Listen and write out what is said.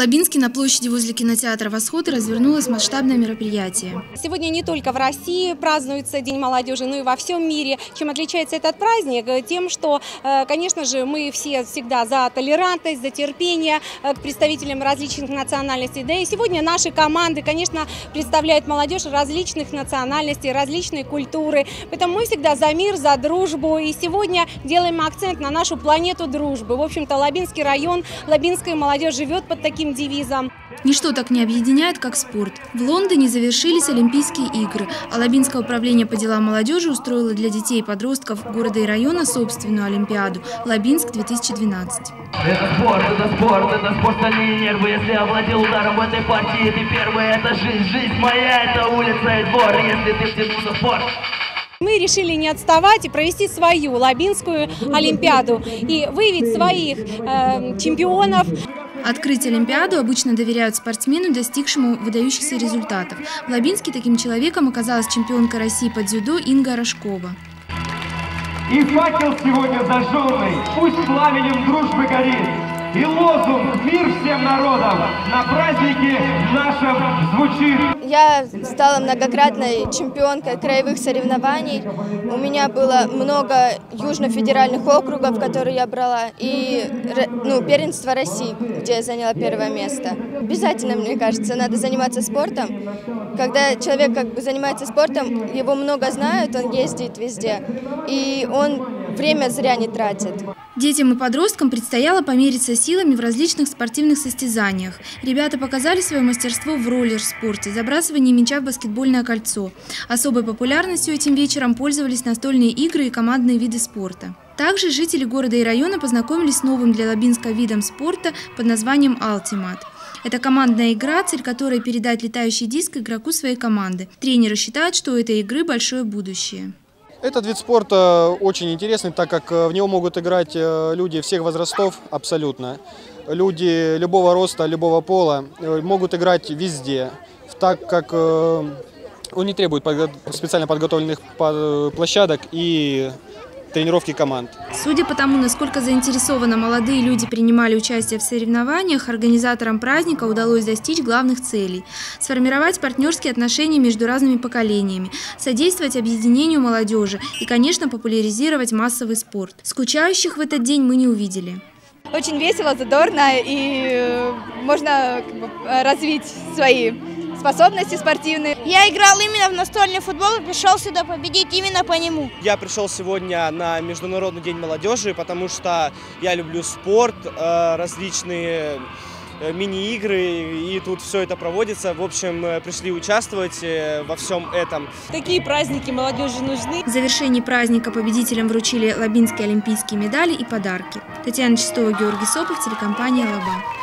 Лабинске на площади возле кинотеатра «Восход» развернулось масштабное мероприятие. Сегодня не только в России празднуется День молодежи, но и во всем мире. Чем отличается этот праздник? Тем, что, конечно же, мы все всегда за толерантность, за терпение к представителям различных национальностей. Да и сегодня наши команды, конечно, представляют молодежь различных национальностей, различной культуры. Поэтому мы всегда за мир, за дружбу. И сегодня делаем акцент на нашу планету дружбы. В общем-то, Лабинский район, лабинская молодежь живет под таким девизом. Ничто так не объединяет, как спорт. В Лондоне завершились Олимпийские игры, а Лабинское управление по делам молодежи устроило для детей и подростков города и района собственную Олимпиаду «Лабинск-2012». Это спорт, стальные нервы. Если овладел ударом в этой партии, ты первый. Это жизнь моя, это улица и двор. Если ты втянулся в спорт. Мы решили не отставать и провести свою Лабинскую Олимпиаду и выявить своих чемпионов. Открыть Олимпиаду обычно доверяют спортсмену, достигшему выдающихся результатов. В Лабинске таким человеком оказалась чемпионка России по дзюдо Инга Рожкова. И факел сегодня зажженный, пусть пламенем дружбы горит. И лозунг «Мир всем народам» на празднике нашем звучит. Я стала многократной чемпионкой краевых соревнований. У меня было много южно-федеральных округов, которые я брала, и первенство России, где я заняла первое место. Обязательно, мне кажется, надо заниматься спортом. Когда человек занимается спортом, его много знают, он ездит везде, и он время зря не тратит. Детям и подросткам предстояло помериться силами в различных спортивных состязаниях. Ребята показали свое мастерство в роллер-спорте, забрасывании мяча в баскетбольное кольцо. Особой популярностью этим вечером пользовались настольные игры и командные виды спорта. Также жители города и района познакомились с новым для Лабинска видом спорта под названием «Алтимат». Это командная игра, цель которой – передать летающий диск игроку своей команды. Тренеры считают, что у этой игры большое будущее. Этот вид спорта очень интересный, так как в него могут играть люди всех возрастов абсолютно. Люди любого роста, любого пола могут играть везде, так как он не требует специально подготовленных площадок и тренировки команд. Судя по тому, насколько заинтересованно молодые люди принимали участие в соревнованиях, организаторам праздника удалось достичь главных целей – сформировать партнерские отношения между разными поколениями, содействовать объединению молодежи и, конечно, популяризировать массовый спорт. Скучающих в этот день мы не увидели. Очень весело, задорно, и можно развить свои способности спортивные. Я играл именно в настольный футбол и пришел сюда победить именно по нему. Я пришел сегодня на Международный день молодежи, потому что я люблю спорт, различные мини-игры, и тут все это проводится. В общем, пришли участвовать во всем этом. Такие праздники молодежи нужны. В завершении праздника победителям вручили лабинские олимпийские медали и подарки. Татьяна Чистова, Георгий Сопов, телекомпания «Лаба».